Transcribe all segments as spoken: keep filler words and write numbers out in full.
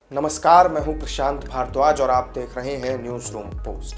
नमस्कार, मैं हूं प्रशांत भारद्वाज और आप देख रहे हैं न्यूज रूम पोस्ट।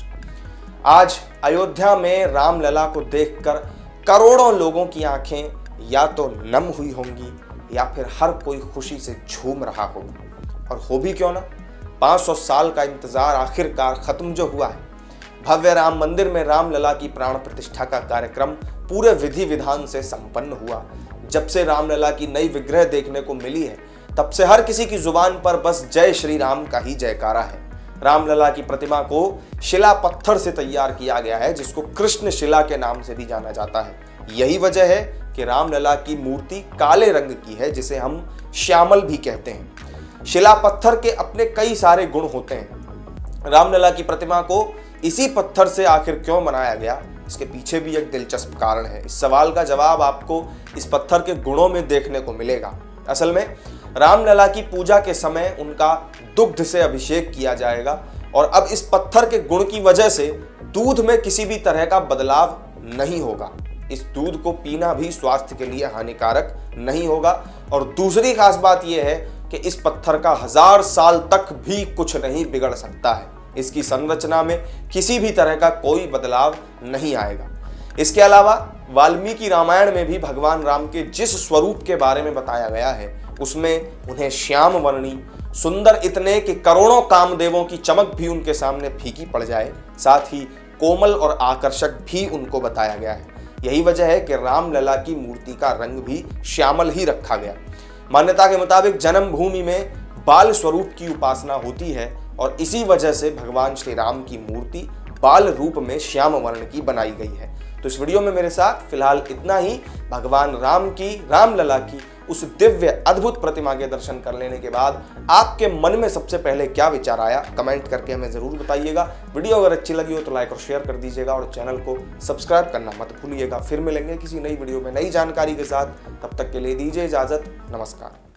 आज अयोध्या में रामलला को देखकर करोड़ों लोगों की आंखें या तो नम हुई होंगी या फिर हर कोई खुशी से झूम रहा होगा। और हो भी क्यों ना, पाँच सौ साल का इंतजार आखिरकार खत्म जो हुआ है। भव्य राम मंदिर में रामलला की प्राण प्रतिष्ठा का कार्यक्रम पूरे विधि विधान से संपन्न हुआ। जब से रामलला की नई विग्रह देखने को मिली है, तब से हर किसी की जुबान पर बस जय श्री राम का ही जयकारा है। रामलला की प्रतिमा को शिला पत्थर से तैयार किया गया है, जिसको कृष्ण शिला के नाम से भी जाना जाता है। यही वजह है कि रामलला की मूर्ति काले रंग की है, जिसे हम श्यामल भी कहते हैं। शिला पत्थर के अपने कई सारे गुण होते हैं। रामलला की प्रतिमा को इसी पत्थर से आखिर क्यों बनाया गया, इसके पीछे भी एक दिलचस्प कारण है। इस सवाल का जवाब आपको इस पत्थर के गुणों में देखने को मिलेगा। असल में रामलला की पूजा के समय उनका दुग्ध से अभिषेक किया जाएगा और अब इस पत्थर के गुण की वजह से दूध में किसी भी तरह का बदलाव नहीं होगा। इस दूध को पीना भी स्वास्थ्य के लिए हानिकारक नहीं होगा। और दूसरी खास बात यह है कि इस पत्थर का हजार साल तक भी कुछ नहीं बिगड़ सकता है। इसकी संरचना में किसी भी तरह का कोई बदलाव नहीं आएगा। इसके अलावा वाल्मीकि रामायण में भी भगवान राम के जिस स्वरूप के बारे में बताया गया है, उसमें उन्हें श्याम वर्णी, सुंदर इतने कि करोड़ों कामदेवों की चमक भी उनके सामने फीकी पड़ जाए, साथ ही कोमल और आकर्षक भी उनको बताया गया है। यही वजह है कि रामलला की मूर्ति का रंग भी श्यामल ही रखा गया। मान्यता के मुताबिक जन्मभूमि में बाल स्वरूप की उपासना होती है और इसी वजह से भगवान श्री राम की मूर्ति बाल रूप में श्याम वर्ण की बनाई गई है। तो इस वीडियो में मेरे साथ फिलहाल इतना ही। भगवान राम की, रामलला की उस दिव्य अद्भुत प्रतिमा के दर्शन कर लेने के बाद आपके मन में सबसे पहले क्या विचार आया, कमेंट करके हमें जरूर बताइएगा। वीडियो अगर अच्छी लगी हो तो लाइक और शेयर कर दीजिएगा और चैनल को सब्सक्राइब करना मत भूलिएगा। फिर मिलेंगे किसी नई वीडियो में नई जानकारी के साथ। तब तक के लिए दीजिए इजाजत। नमस्कार।